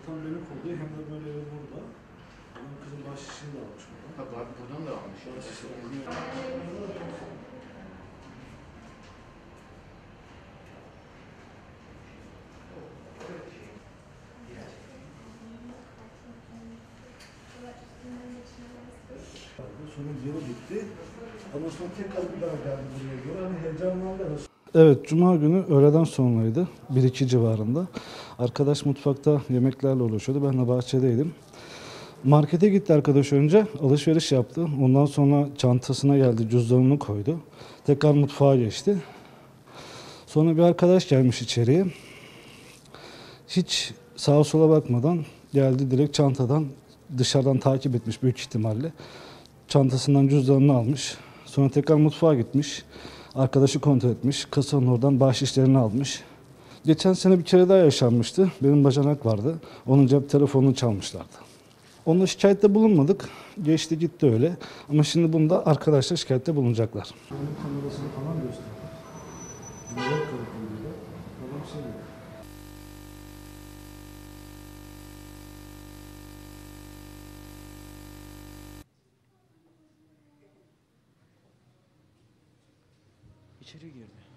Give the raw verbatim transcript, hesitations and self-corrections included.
tam benim oluyor hem de böyle evi burada. Benim kızım bahşişini de almış burada. Tabii abi buradan da almış. Bahşişini Sonra geri gitti. Ama sonra tekrar bir daha geldi buraya göre. Hani heyecanlandı. Evet, Cuma günü öğleden sonraydı. bir iki civarında. Arkadaş mutfakta yemeklerle uğraşıyordu. Ben de bahçedeydim. Markete gitti arkadaş önce. Alışveriş yaptı. Ondan sonra çantasına geldi. Cüzdanını koydu. Tekrar mutfağa geçti. Sonra bir arkadaş gelmiş içeriye. Hiç sağa sola bakmadan geldi, direkt çantadan dışarıdan takip etmiş büyük ihtimalle. Çantasından cüzdanını almış. Sonra tekrar mutfağa gitmiş. Arkadaşı kontrol etmiş. Kasanın oradan bahşişlerini almış. Geçen sene bir kere daha yaşanmıştı. Benim bacanak vardı. Onun cep telefonunu çalmışlardı. Onunla şikayette bulunmadık. Geçti gitti öyle. Ama şimdi bunda arkadaşlar şikayette bulunacaklar. Onun kamerasını falan gösterdi. Cumhuriyet Karakolü'yle. Adam şey dedi. İçeri girdi.